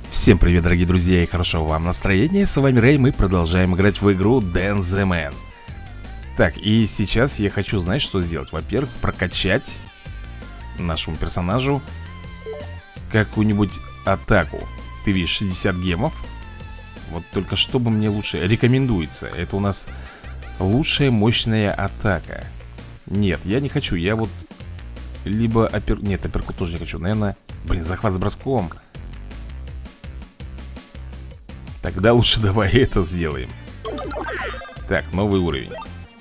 Всем привет, дорогие друзья, и хорошего вам настроения. С вами Рэй, мы продолжаем играть в игру Dance the Man. Так, и сейчас я хочу, знаешь, что сделать? Во-первых, прокачать нашему персонажу какую-нибудь атаку. Ты видишь, 60 гемов. Вот только что бы мне лучше рекомендуется. Это у нас лучшая мощная атака. Нет, я не хочу, я вот либо Нет, апперкут тоже не хочу. Наверное, захват с броском. Тогда лучше давай это сделаем. Так, новый уровень.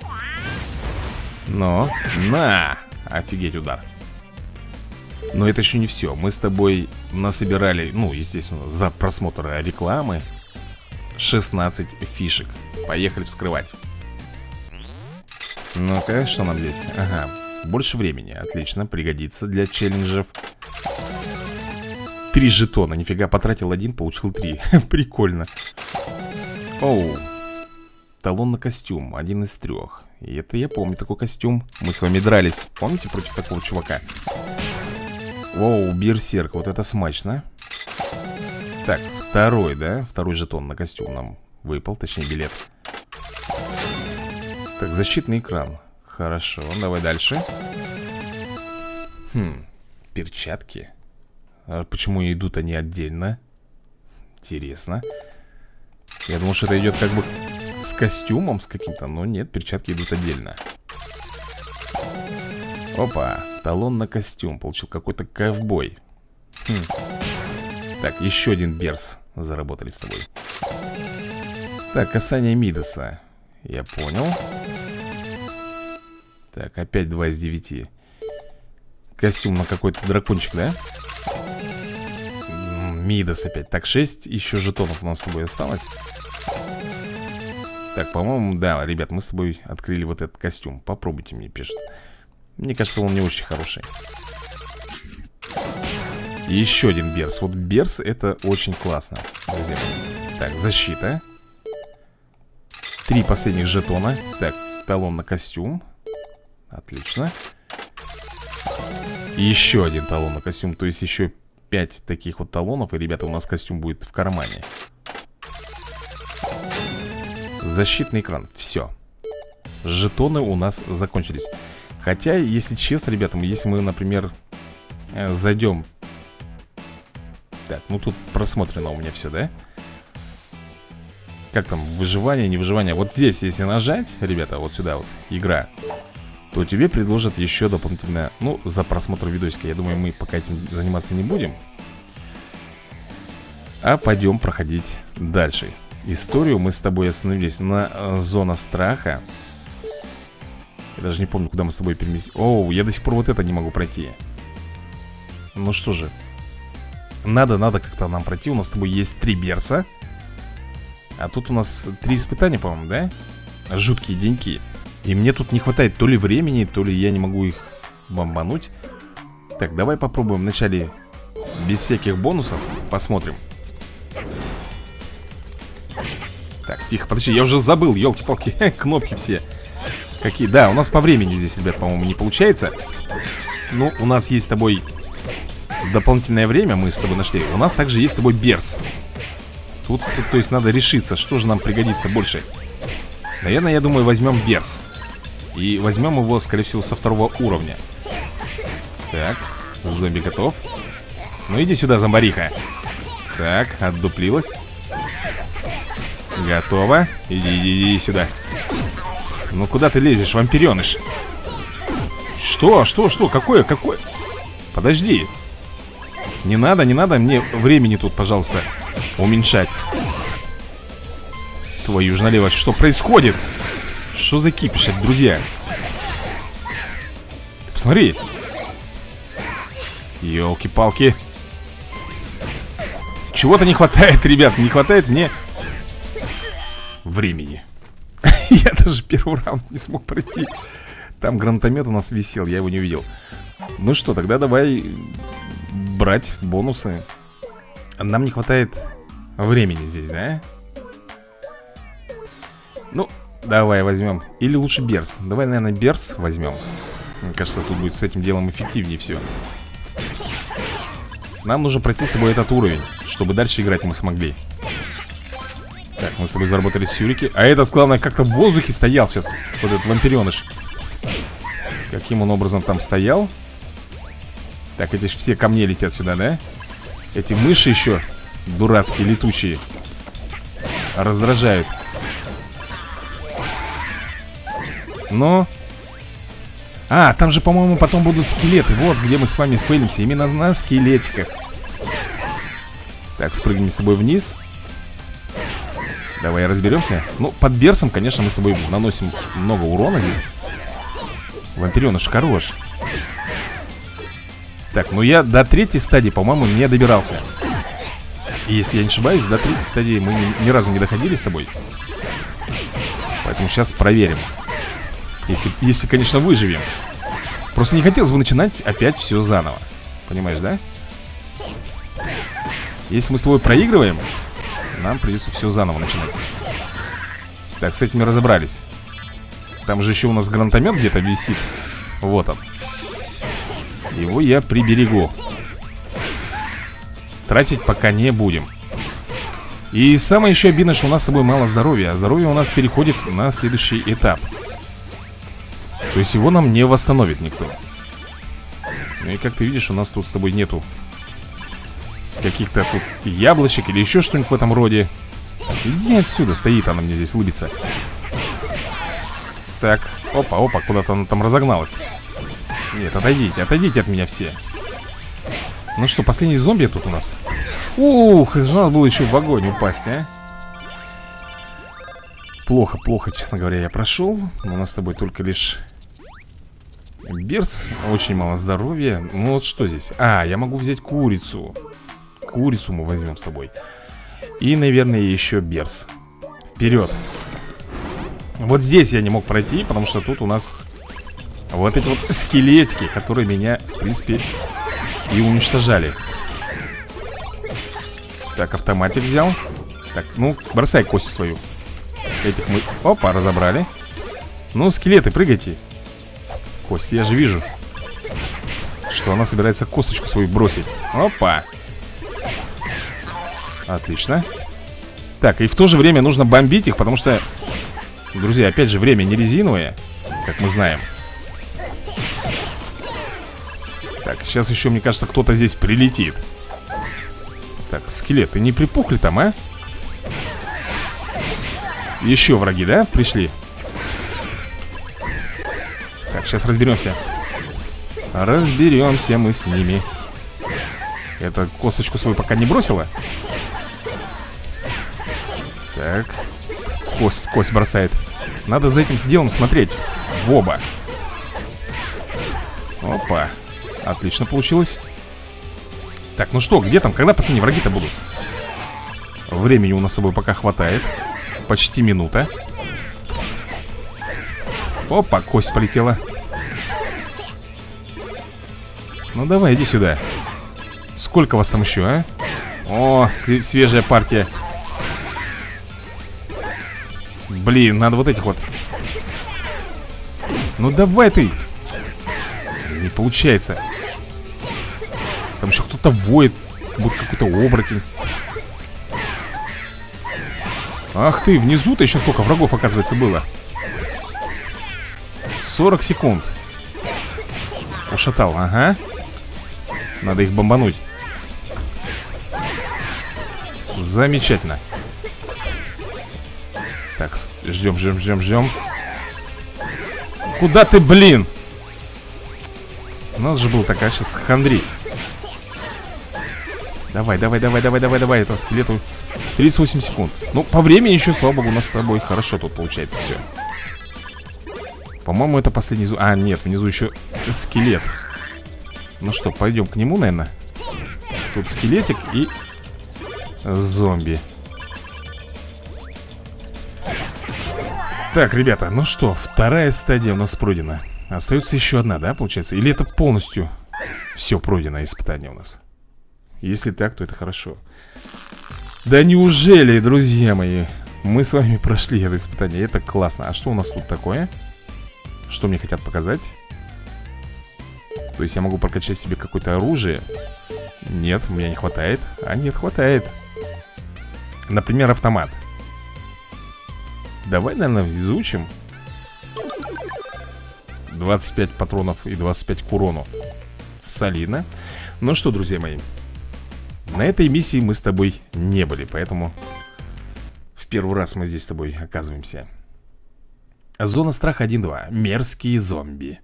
Но, на! Офигеть удар. Но это еще не все. Мы с тобой насобирали, ну, естественно, за просмотр рекламы 16 фишек. Поехали вскрывать. Ну-ка, что нам здесь? Ага, больше времени, отлично, пригодится для челленджев. 3 жетона, нифига, потратил 1, получил 3. Прикольно. Оу. Талон на костюм, 1 из 3. И это я помню такой костюм. Мы с вами дрались, помните, против такого чувака? Оу, берсерк, вот это смачно. Так, второй, да? Второй жетон на костюм нам выпал, точнее билет. Так, защитный экран. Хорошо, давай дальше. Перчатки. А почему идут они отдельно? Интересно. Я думал, что это идет как бы с костюмом, с каким-то. Но нет, перчатки идут отдельно. Опа, талон на костюм. Получил какой-то ковбой. Так, еще один берс. Заработали с тобой. Так, касание Мидаса. Я понял. Так, опять 2 из 9. Костюм на какой-то дракончик, да? Мидас опять. Так, 6 еще жетонов у нас с тобой осталось. Так, по-моему, да, ребят, мы с тобой открыли вот этот костюм. Попробуйте, мне пишут. Мне кажется, он не очень хороший. И еще один берс. Вот берс это очень классно, друзья. Так, защита. 3 последних жетона. Так, талон на костюм. Отлично. И еще один талон на костюм. То есть еще 5 таких вот талонов. И, ребята, у нас костюм будет в кармане. Защитный экран. Все. Жетоны у нас закончились. Хотя, если честно, ребята, если мы, например, зайдем. Так, ну тут просмотрено у меня все, да? Как там, выживание, не выживание. Вот здесь, если нажать, ребята, вот сюда вот, игра, то тебе предложат еще дополнительно, ну, за просмотр видосика. Я думаю, мы пока этим заниматься не будем, а пойдем проходить дальше. Историю мы с тобой остановились на зона страха. Я даже не помню, куда мы с тобой переместились. Оу, я до сих пор вот это не могу пройти. Ну что же, надо как-то нам пройти. У нас с тобой есть 3 берса. А тут у нас 3 испытания, по-моему, да? Жуткие деньки. И мне тут не хватает то ли времени, то ли я не могу их бомбануть. Так, давай попробуем вначале без всяких бонусов. Посмотрим. Так, тихо, подожди, я уже забыл, елки-палки. Кнопки все. Какие, да, у нас по времени здесь, ребят, по-моему, не получается. Ну, у нас есть с тобой дополнительное время, мы с тобой нашли. У нас также есть с тобой берс. Тут, то есть надо решиться, что же нам пригодится больше. Наверное, я думаю, возьмем берс. И возьмем его, скорее всего, со 2 уровня. Так, зомби готов. Ну иди сюда, зомбариха. Так, отдуплилась. Готово. Иди сюда. Ну куда ты лезешь, вампиреныш? Что? Какое? Подожди. Не надо мне времени тут, пожалуйста, уменьшать. Твою ж налево, что происходит? Что за кипиш, друзья? Ты посмотри. Ёлки-палки. Чего-то не хватает, ребят. Не хватает мне времени. Я даже первый раунд не смог пройти. Там гранатомет у нас висел, я его не увидел. Ну что, тогда давай брать бонусы. Нам не хватает времени здесь, да? Ну, давай возьмем. Или лучше берс. Давай, наверное, берс возьмем. Мне кажется, тут будет с этим делом эффективнее все. Нам нужно пройти с тобой этот уровень, чтобы дальше играть мы смогли. Так, мы с тобой заработали сюрики. А этот, главное, как-то в воздухе стоял сейчас. Вот этот вампиреныш. Каким он образом там стоял? Так, эти все ко мне летят сюда, да? Эти мыши еще дурацкие, летучие, раздражают. Но... А, там же, по-моему, потом будут скелеты. Вот где мы с вами фейлимся. Именно на скелетиках. Так, спрыгнем с тобой вниз. Давай разберемся. Ну, под берсом, конечно, мы с тобой наносим много урона здесь. Вампиреныш хорош. Так, ну я до 3-й стадии, по-моему, не добирался. И если я не ошибаюсь, до 3-й стадии мы ни разу не доходили с тобой. Поэтому сейчас проверим. Если, конечно, выживем. Просто не хотелось бы начинать опять все заново. Понимаешь, да? Если мы с тобой проигрываем, нам придется все заново начинать. Так, с этими разобрались. Там же еще у нас гранатомет где-то висит. Вот он. Его я приберегу. Тратить пока не будем. И самое еще обидное, что у нас с тобой мало здоровья. А здоровье у нас переходит на следующий этап. То есть его нам не восстановит никто. Ну и как ты видишь, у нас тут с тобой нету каких-то тут яблочек или еще что-нибудь в этом роде. Иди отсюда, стоит она мне здесь, улыбится. Так, опа, куда-то она там разогналась. Нет, отойдите от меня все. Ну что, последний зомби тут у нас. Ух, надо было еще в огонь упасть, а. Плохо, честно говоря, я прошел. У нас с тобой только лишь берс, очень мало здоровья. Ну вот что здесь? А, я могу взять курицу. Курицу мы возьмем с тобой. И, наверное, еще берс. Вперед. Вот здесь я не мог пройти, потому что тут у нас вот эти вот скелетики, которые меня, в принципе, и уничтожали. Так, автоматик взял. Так, ну, бросай кость свою. Этих мы, опа, разобрали. Ну, скелеты, прыгайте. Кость, я же вижу, что она собирается косточку свою бросить. Опа. Отлично. Так, и в то же время нужно бомбить их, потому что, друзья, опять же, время не резиновое, как мы знаем. Так, сейчас еще, мне кажется, кто-то здесь прилетит. Так, скелеты не припухли там, а? Еще враги, да, пришли? Так, сейчас разберемся. Разберемся мы с ними. Это косточку свою пока не бросила. Так, кость бросает. Надо за этим делом смотреть в оба. Опа. Отлично получилось. Так, ну что, где там, когда последние враги-то будут? Времени у нас с собой пока хватает. Почти минута. Опа, кость полетела. Ну давай, иди сюда. Сколько вас там еще, а? О, свежая партия. Блин, надо вот этих вот. Ну давай ты. Не получается. Там еще кто-то воет, как будто какой-то оборотень. Ах ты, внизу-то еще сколько врагов, оказывается, было. 40 секунд. Ушатал, ага. Надо их бомбануть. Замечательно. Так, ждем. Куда ты, блин? У нас же был такая сейчас хандри. Давай, этого скелету. 38 секунд. Ну, по времени еще, слава богу, у нас с тобой хорошо тут получается все. По-моему, это последний... А, нет, внизу еще скелет. Ну что, пойдем к нему, наверное. Тут скелетик и зомби. Так, ребята, ну что, вторая стадия у нас пройдена. Остается еще одна, да, получается? Или это полностью все пройдено испытание у нас? Если так, то это хорошо. Да неужели, друзья мои? Мы с вами прошли это испытание. Это классно. А что у нас тут такое? Что мне хотят показать? То есть я могу прокачать себе какое-то оружие. Нет, у меня не хватает. А нет, хватает. Например, автомат. Давай, наверное, изучим. 25 патронов и 25 к урону. Солидно. Ну что, друзья мои, на этой миссии мы с тобой не были, поэтому в первый раз мы здесь с тобой оказываемся. Зона страха 1-2. Мерзкие зомби.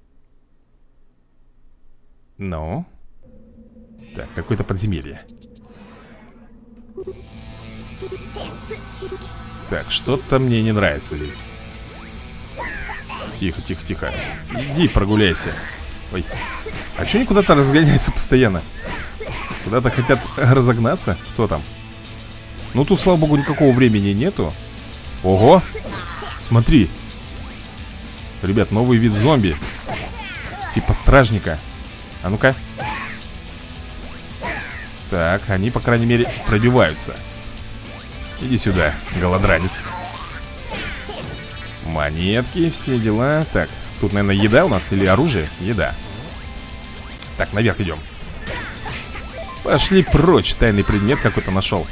Ну. Так, какое-то подземелье. Так, что-то мне не нравится здесь. Тихо, тихо, тихо. Иди прогуляйся. Ой. А что они куда-то разгоняются постоянно? Куда-то хотят разогнаться? Кто там? Ну тут, слава богу, никакого времени нету. Ого! Смотри. Ребят, новый вид зомби. Типа стражника. А ну-ка. Так, они, по крайней мере, пробиваются. Иди сюда, голодранец. Монетки, все дела. Так, тут, наверное, еда у нас или оружие? Еда. Так, наверх идем. Пошли прочь, тайный предмет какой-то нашел.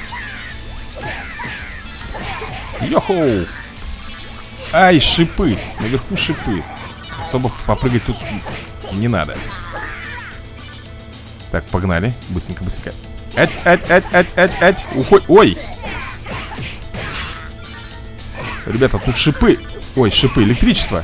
Йохоу! Ай, шипы, наверху шипы. Особо попрыгать тут не надо. Так, погнали, быстренько, быстренько. Ать. Уходь, ой. Ребята, тут шипы. Ой, шипы, электричество.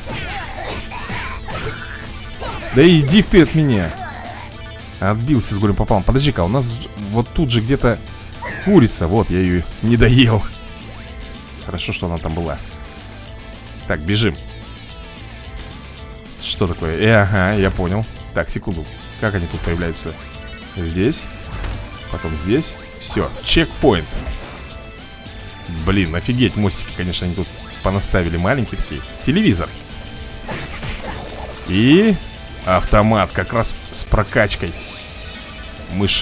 Да иди ты от меня. Отбился с горем пополам. Подожди-ка, у нас вот тут же где-то курица. Вот, я ее не доел. Хорошо, что она там была. Так, бежим. Что такое? Ага, я понял. Так, секунду. Как они тут появляются? Здесь. Потом здесь. Все, чекпоинт. Блин, офигеть, мостики, конечно, они тут понаставили маленькие такие. Телевизор. И автомат, как раз с прокачкой. Мышь.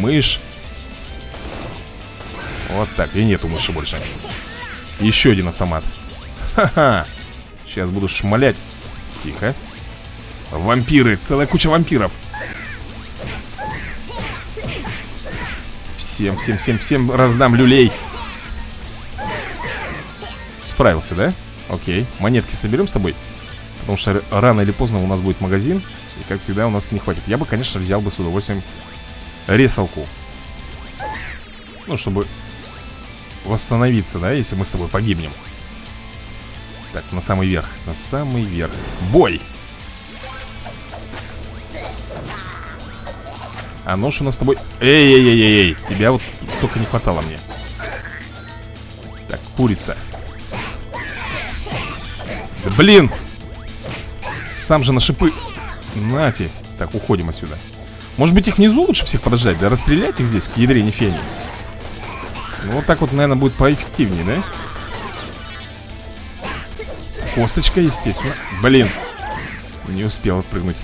Вот так, и нету мыши больше. Еще один автомат. Ха-ха. Сейчас буду шмалять. Тихо. Вампиры, целая куча вампиров. Всем раздам люлей. Справился, да? Окей, монетки соберем с тобой. Потому что рано или поздно у нас будет магазин. И как всегда у нас не хватит. Я бы, конечно, взял бы с удовольствием ресалку. Ну, чтобы восстановиться, да, если мы с тобой погибнем. Так, на самый верх. На самый верх. Бой! А нож у нас с тобой... Эй, тебя вот только не хватало мне. Так, курица. Да блин! Сам же на шипы. Нате. Так, уходим отсюда. Может быть, их внизу лучше всех подождать? Да расстрелять их здесь к ядрене фени. Ну, вот так вот, наверное, будет поэффективнее, да? Косточка, естественно. Блин. Не успел отпрыгнуть.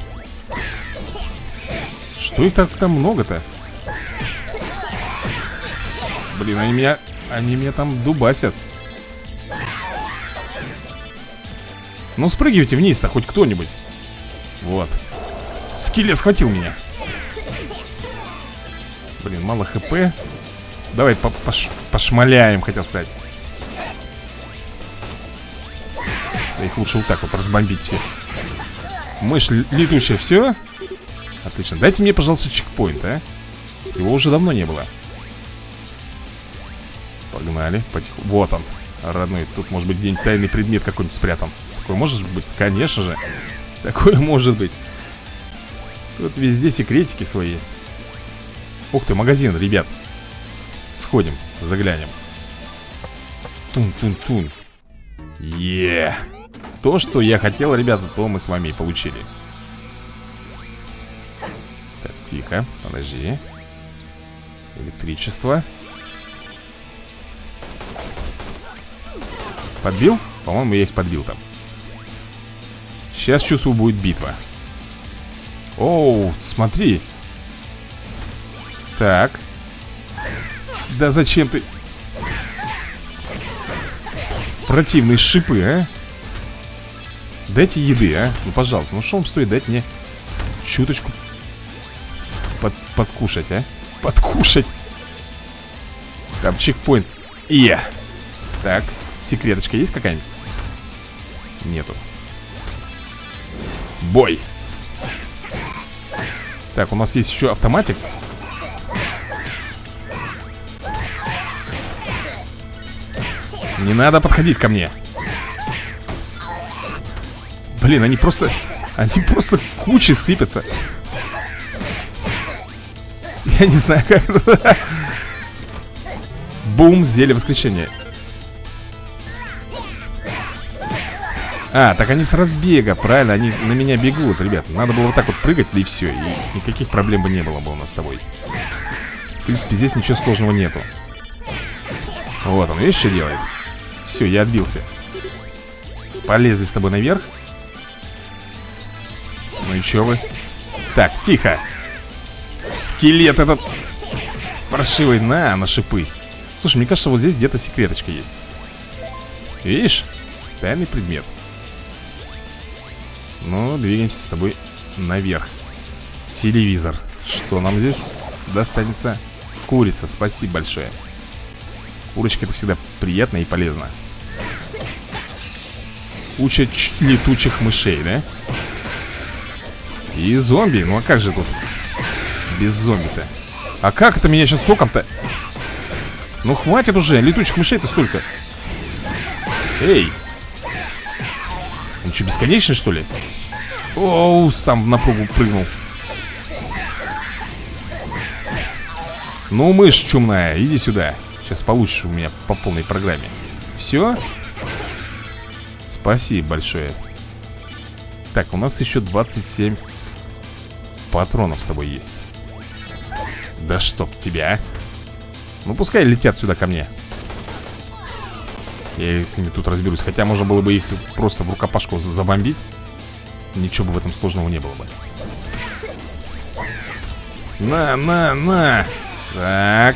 Что их так там много-то? Блин, они меня там дубасят. Ну, спрыгивайте вниз-то, хоть кто-нибудь. Вот. Скелет схватил меня. Блин, мало хп. Давай пошмаляем, хотел сказать. Да их лучше вот так вот разбомбить всех. Мышь летучая, все? Отлично, дайте мне, пожалуйста, чекпоинт, а? Его уже давно не было. Погнали, потихоньку. Вот он, родной. Тут может быть где-нибудь тайный предмет какой-нибудь спрятан. Такой может быть, конечно же. Такое может быть. Тут везде секретики свои. Ух ты, магазин, ребят. Сходим, заглянем. Тун-тун-тун. Е. То, что я хотел, ребята, то мы с вами и получили. Так, тихо, подожди. Электричество. Подбил? По-моему, я их подбил там. Сейчас, чувствую, будет битва. Оу, смотри. Так. Да зачем ты? Противные шипы, а? Дайте еды, а? Ну, пожалуйста, ну что вам стоит дать мне чуточку подкушать, а? Подкушать. Там чекпоинт. Так, секреточка есть какая-нибудь? Нету. Бой. Так, у нас есть еще автоматик. Не надо подходить ко мне. Блин, они просто кучей сыпятся. Я не знаю, как это. Бум, зелье воскрешения. А, так они с разбега, правильно, они на меня бегут, ребят. Надо было вот так вот прыгать, да и все. И никаких проблем бы не было бы у нас с тобой. В принципе, здесь ничего сложного нету. Вот он, видишь, что делает? Все, я отбился. Полезли с тобой наверх. Ну и че вы? Так, тихо. Скелет этот паршивый, на шипы. Слушай, мне кажется, вот здесь где-то секреточка есть. Видишь? Тайный предмет. Ну, двигаемся с тобой наверх. Телевизор. Что нам здесь достанется? Курица, спасибо большое. Курочка — это всегда приятно и полезно. Куча летучих мышей, да? И зомби, ну а как же тут без зомби-то? А как это меня сейчас током-то? Ну хватит уже, летучих мышей-то столько. Эй! Он что, бесконечный, что ли? Оу, сам в напругу прыгнул. Ну, мышь чумная, иди сюда. Сейчас получишь у меня по полной программе. Все? Спасибо большое. Так, у нас еще 27 патронов с тобой есть. Да чтоб тебя, а. Ну, пускай летят сюда ко мне. Я с ними тут разберусь. Хотя можно было бы их просто в рукопашку забомбить. Ничего бы в этом сложного не было бы. На. Так.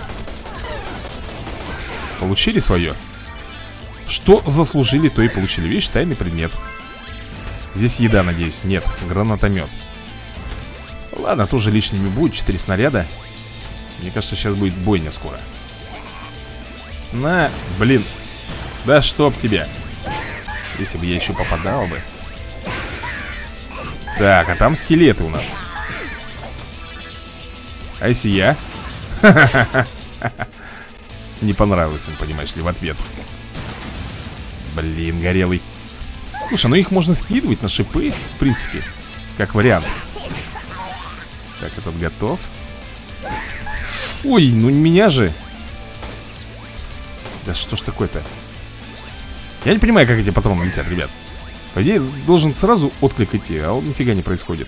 Получили свое? Что заслужили, то и получили. Видишь, тайный предмет. Здесь еда, надеюсь. Нет, гранатомет. Ладно, тоже лишними будет. 4 снаряда. Мне кажется, сейчас будет бойня скоро. На, блин. Да чтоб тебя. Если бы я еще попадал бы. Так, а там скелеты у нас. А если я? Не понравилось им, понимаешь ли, в ответ. Блин, горелый. Слушай, ну их можно скидывать на шипы, в принципе, как вариант. Так, этот готов. Ой, ну меня же. Да что ж такое-то? Я не понимаю, как эти патроны летят, ребят. По идее, должен сразу отклик идти, а он нифига не происходит.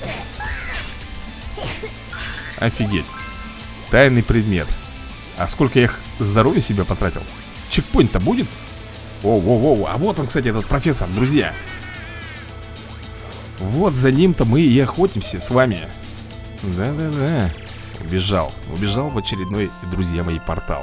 Офигеть. Тайный предмет. А сколько я здоровья себе потратил? Чекпоинт-то будет? Воу. А вот он, кстати, этот профессор, друзья. Вот за ним-то мы и охотимся с вами. Да. Убежал в очередной, друзья мои, портал.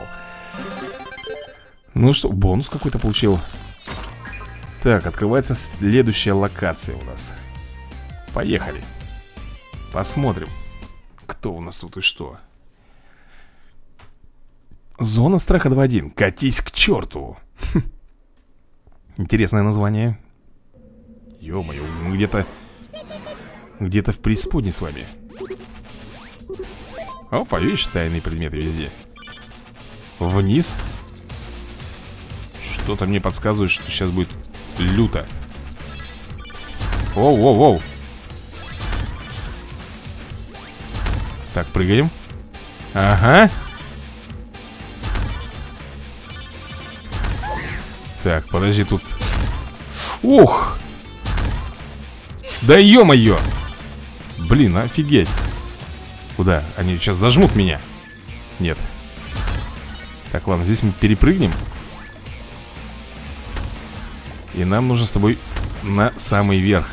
Ну что, бонус какой-то получил. Так, открывается следующая локация у нас. Поехали. Посмотрим, кто у нас тут и что. Зона страха 2.1. Катись к черту. Интересное название. Ё-моё, мы где-то в преисподней с вами. Опа, видишь, тайные предметы везде. Вниз. Что-то мне подсказывает, что сейчас будет люто. Воу. Так, прыгаем. Ага. Так, подожди, тут. Ух! Да ё-моё! Блин, офигеть. Куда? Они сейчас зажмут меня. Нет. Так, ладно, здесь мы перепрыгнем. И нам нужно с тобой на самый верх.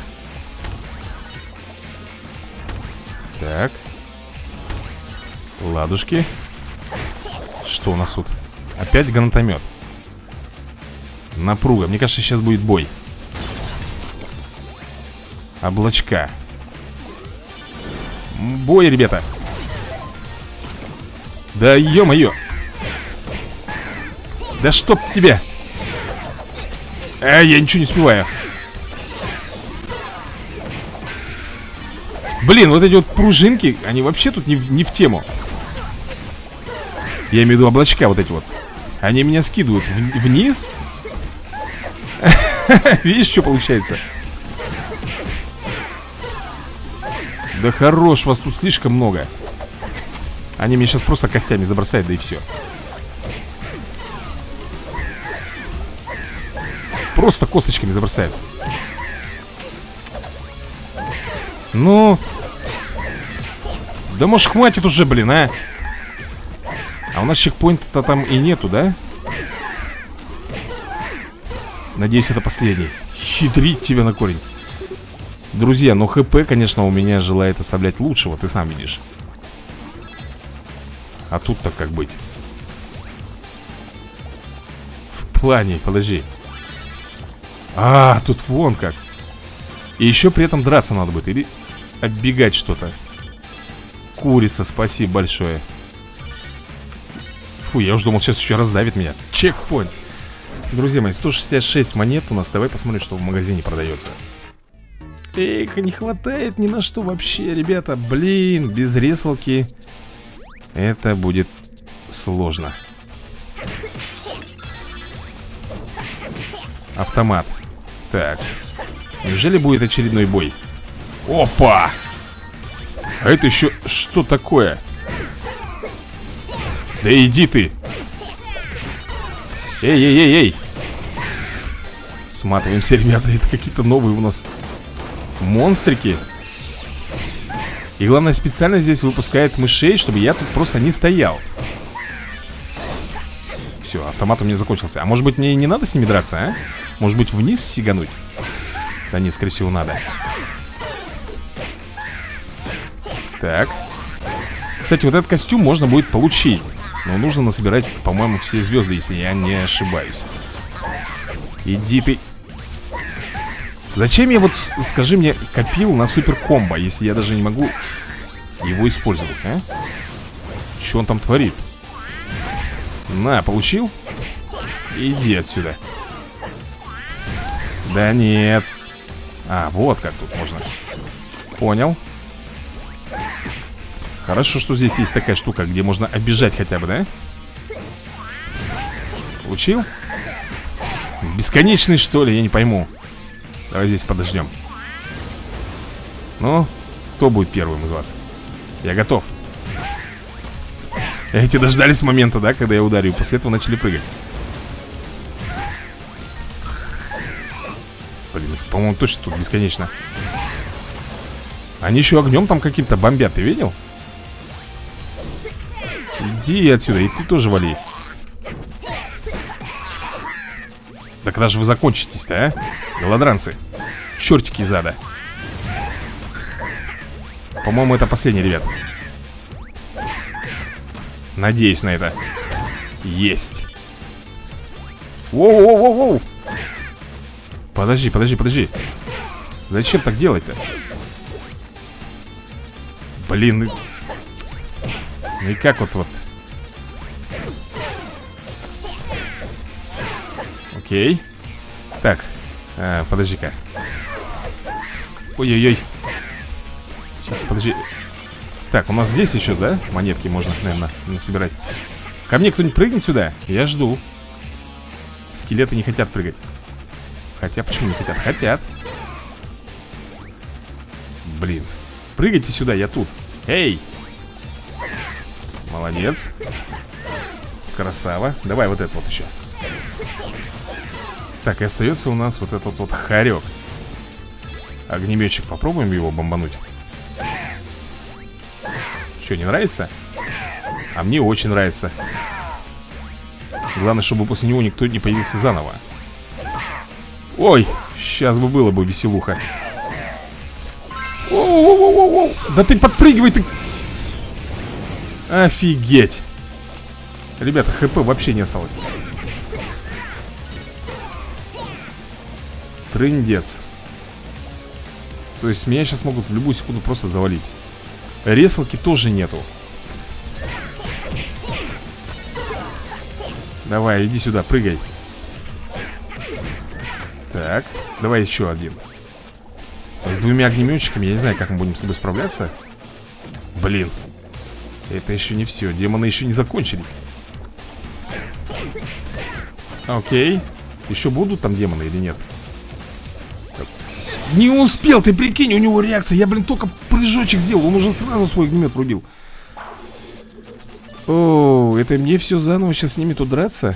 Так. Ладушки. Что у нас тут? Опять гранатомет. Напруга. Мне кажется, сейчас будет бой. Бой, ребята. Да ё-моё. Да чтоб тебя. Я ничего не успеваю. Блин, вот эти вот пружинки, они вообще тут не в тему. Я имею в виду облачка вот эти вот. Они меня скидывают вниз. Видишь, что получается? Да хорош, вас тут слишком много. Они меня сейчас просто костями забросают, да и все. Просто косточками забросают. Ну. Да может хватит уже, блин, а? А у нас чекпоинта-то там и нету, да? Надеюсь, это последний. Хитрить тебя на корень. Друзья, но ХП, конечно, у меня желает оставлять лучшего. Ты сам видишь. А тут-то как быть? В плане, подожди. Тут вон как. И еще при этом драться надо будет. Или оббегать что-то. Курица, спасибо большое. Фу, я уже думал, сейчас еще раздавит меня. Чекпоинт. Друзья мои, 166 монет у нас. Давай посмотрим, что в магазине продается. Эх, не хватает ни на что вообще, ребята. Блин, без ресалки это будет сложно. Автомат. Так. Неужели будет очередной бой? Опа! А это еще что такое? Да иди ты! Эй! Сматываемся, ребята. Это какие-то новые у нас монстрики. И главное, специально здесь выпускает мышей, чтобы я тут просто не стоял. Все, автомат у меня закончился. А может быть, мне не надо с ними драться, а? Может быть, вниз сигануть? Да нет, скорее всего, надо. Так. Кстати, вот этот костюм можно будет получить. Но нужно насобирать, по-моему, все звезды, если я не ошибаюсь. Иди ты. Зачем я вот, скажи мне, копил на супер комбо, если я даже не могу его использовать, а? Что он там творит? На, получил? Иди отсюда. Да нет. Вот как тут можно. Понял. Хорошо, что здесь есть такая штука, где можно обижать хотя бы, да? Получил? Бесконечный, что ли? Я не пойму. Давай здесь подождем. Ну, кто будет первым из вас? Я готов. Эти дождались момента, да, когда я ударю. После этого начали прыгать. Блин, по-моему, точно тут бесконечно. Они еще огнем там каким-то бомбят, ты видел? Иди отсюда, и ты тоже вали. Да когда же вы закончитесь-то, а? Голодранцы. Чертики из ада. По-моему, это последний, ребят. Надеюсь на это. Есть. Воу-воу-воу-воу. Подожди. Зачем так делать-то? Блин. Ну и как вот. Окей. Так, подожди-ка. Ой-ой-ой. Подожди. Так, у нас здесь еще, да? Монетки можно, наверное, насобирать. Ко мне кто-нибудь прыгнет сюда? Я жду. Скелеты не хотят прыгать. Хотя, почему не хотят? Хотят. Блин. Прыгайте сюда, я тут. Эй! Молодец. Красава. Давай вот это вот еще. Так, и остается у нас вот этот вот хорек. Огнеметчик, попробуем его бомбануть. Что, не нравится? А мне очень нравится. Главное, чтобы после него никто не появился заново. Ой, сейчас бы было бы веселуха. Оу-оу-оу-оу. Да ты подпрыгивай, ты. Офигеть. Ребята, хп вообще не осталось. Трындец. То есть меня сейчас могут в любую секунду просто завалить. Ресалки тоже нету. Давай, иди сюда, прыгай. Так, давай еще один. С двумя огнеметчиками, я не знаю, как мы будем с тобой справляться. Блин. Это еще не все, демоны еще не закончились. Окей. Еще будут там демоны или нет? Не успел, ты прикинь, у него реакция. Я, блин, только прыжочек сделал, он уже сразу свой огнемет врубил. О, это мне все заново сейчас с ними тут драться?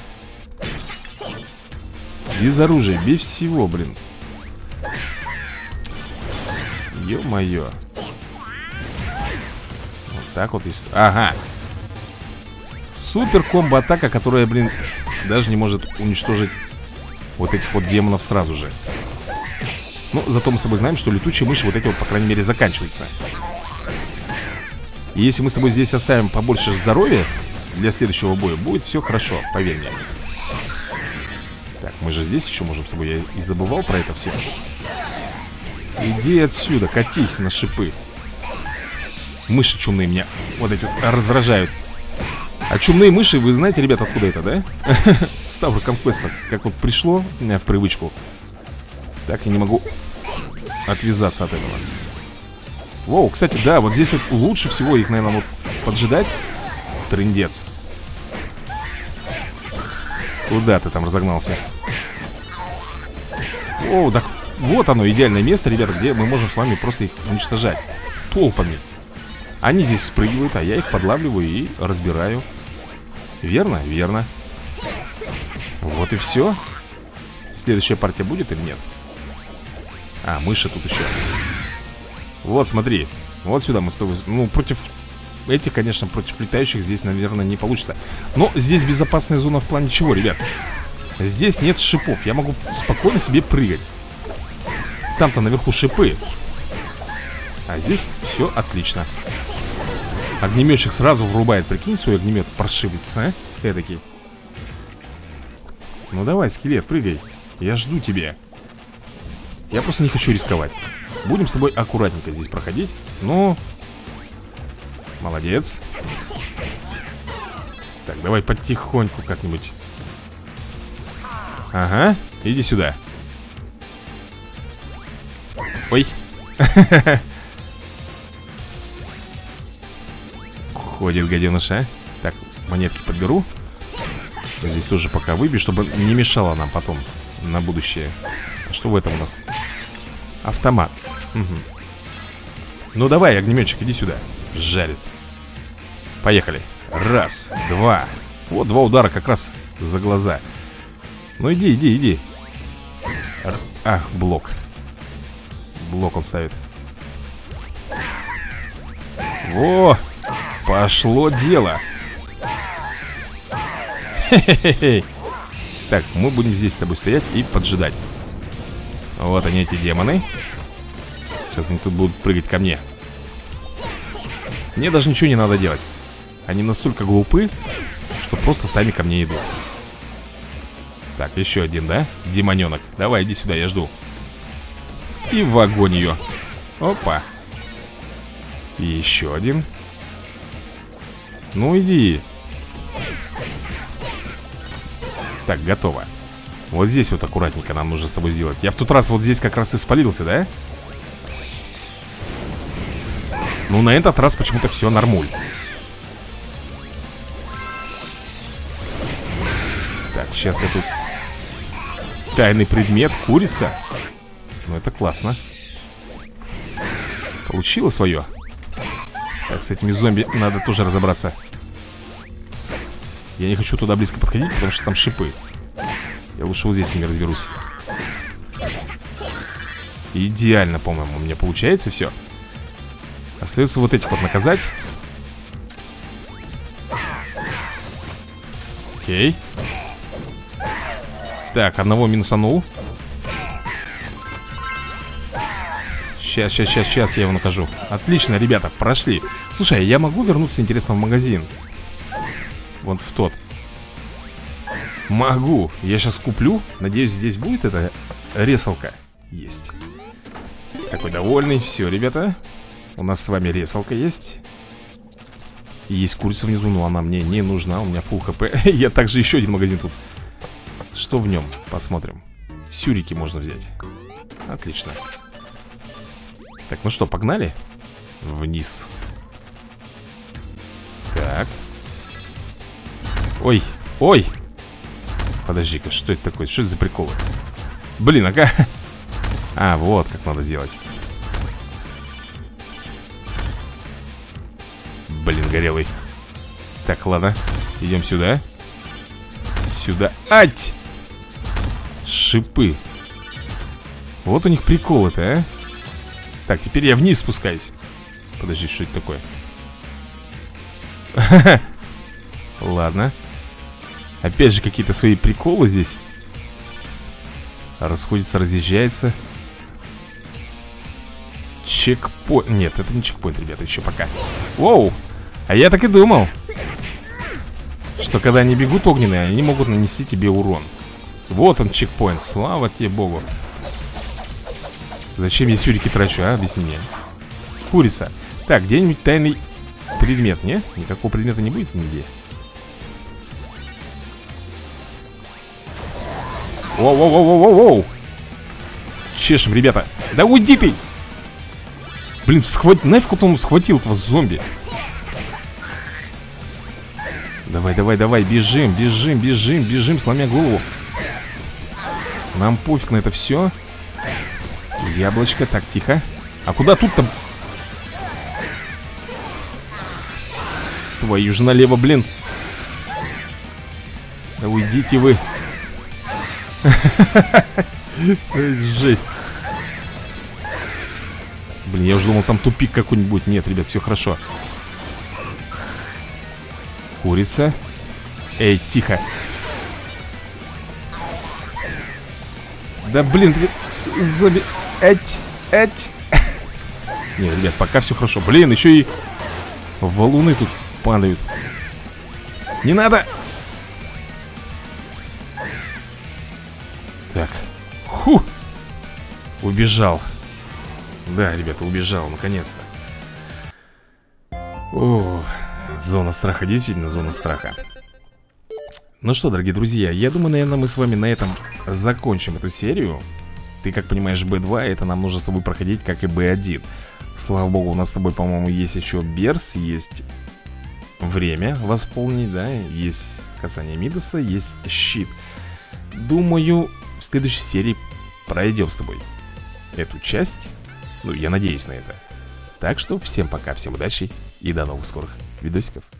Без оружия, без всего, блин. Ё-моё. Вот так вот есть. Ага. Супер комбо-атака, которая, блин, даже не может уничтожить вот этих вот демонов сразу же. Ну, зато мы с тобой знаем, что летучие мыши вот эти вот, по крайней мере, заканчиваются. И если мы с тобой здесь оставим побольше здоровья для следующего боя, будет все хорошо, поверь мне. Так, мы же здесь еще можем с тобой. Я и забывал про это все. Иди отсюда, катись на шипы. Мыши чумные меня вот эти вот раздражают. А чумные мыши, вы знаете, ребята, откуда это, да? С Tower Conquest, как вот пришло у меня в привычку. Так и не могу отвязаться от этого. Воу, кстати, да, вот здесь вот лучше всего их, наверное, вот поджидать. Трындец. Куда ты там разогнался? Оу, так вот оно, идеальное место, ребята, где мы можем с вами просто их уничтожать толпами. Они здесь спрыгивают, а я их подлавливаю и разбираю. Верно? Верно. Вот и все. Следующая партия будет или нет? А, мыши тут еще. Вот, смотри. Вот сюда мы с тобой... Ну, против этих, конечно, против летающих здесь, наверное, не получится. Но здесь безопасная зона в плане чего, ребят? Здесь нет шипов. Я могу спокойно себе прыгать. Там-то наверху шипы. А здесь все отлично. Огнеметчик сразу врубает, прикинь, свой огнемет паршивится, а? Эдакий. Ну давай, скелет, прыгай. Я жду тебя. Я просто не хочу рисковать. Будем с тобой аккуратненько здесь проходить. Ну, молодец. Так, давай потихоньку как-нибудь. Ага, иди сюда. Ой. Ходит гаденыш, а? Так, монетки подберу. Здесь тоже пока выбью, чтобы не мешало нам потом на будущее. А что в этом у нас? Автомат. Угу. Ну давай, огнеметчик, иди сюда. Жарит. Поехали. Раз, два. Вот два удара как раз за глаза. Ну иди, иди, иди. Ах, блок. Блок он ставит. Во! Пошло дело. Хе-хе-хе. Так, мы будем здесь с тобой стоять и поджидать. Вот они, эти демоны. Сейчас они тут будут прыгать ко мне. Мне даже ничего не надо делать. Они настолько глупы, что просто сами ко мне идут. Так, еще один, да? Демоненок. Давай, иди сюда, я жду. И в огонь ее. Опа. И еще один. Ну иди. Так, готово. Вот здесь вот аккуратненько нам нужно с тобой сделать. Я в тот раз вот здесь как раз и спалился, да? Ну, на этот раз почему-то все нормуль. Так, сейчас я тут... Тайный предмет, курица. Ну, это классно. Получила свое. Так, с этими зомби надо тоже разобраться. Я не хочу туда близко подходить, потому что там шипы. Я лучше вот здесь с ними разберусь. Идеально, по-моему, у меня получается все. Остается вот этих вот наказать. Окей. Так, одного минусанул. Сейчас я его накажу. Отлично, ребята, прошли. Слушай, я могу вернуться, интересно, в магазин? Вон в тот. Могу. Я сейчас куплю. Надеюсь, здесь будет эта ресалка. Есть. Такой довольный. Все, ребята. У нас с вами ресалка есть. И есть курица внизу, но она мне не нужна. У меня фулл хп. Я также еще один магазин тут. Что в нем? Посмотрим. Сюрики можно взять. Отлично. Так, ну что, погнали? Вниз. Так. Ой, ой. Подожди-ка, что это такое? Что это за приколы? Блин, ага. А, вот как надо сделать. Блин, горелый. Так, ладно. Идем сюда. Сюда. Ать! Шипы. Вот у них приколы-то, а. Так, теперь я вниз спускаюсь. Подожди, что это такое? Ладно. Опять же какие-то свои приколы здесь. Расходится, разъезжается. Чекпоинт. Нет, это не чекпоинт, ребята, еще пока. Воу! А я так и думал, что когда они бегут огненные, они могут нанести тебе урон. Вот он, чекпоинт, слава тебе богу. Зачем я сюрики трачу, а? Объясни мне. Курица. Так, где-нибудь тайный предмет, не? Никакого предмета не будет нигде. Воу-воу-воу-воу-воу! Чешем, ребята. Да уйди ты! Блин, нафиг он схватил этого зомби. Давай, давай, давай, бежим, бежим, бежим, бежим, сломя голову. Нам пофиг на это все. Яблочко, так, тихо. А куда тут-то? Твою же налево, блин. Да уйдите вы. Жесть. Блин, я уже думал, там тупик какой-нибудь. Нет, ребят, все хорошо. Курица. Эй, тихо. Да блин, зомби. Эть. Нет, ребят, пока все хорошо. Блин, еще и валуны тут падают. Не надо. Так. Фу. Убежал. Да, ребята, убежал, наконец-то. О, зона страха, действительно зона страха. Ну что, дорогие друзья, я думаю, наверное, мы с вами на этом закончим эту серию. Ты, как понимаешь, Б2, это нам нужно с тобой проходить, как и Б1. Слава богу, у нас с тобой, по-моему, есть еще Берс, есть время восполнить, да, есть касание Мидаса, есть щит. Думаю, в следующей серии пройдем с тобой эту часть. Ну, я надеюсь на это. Так что всем пока, всем удачи и до новых скорых видосиков.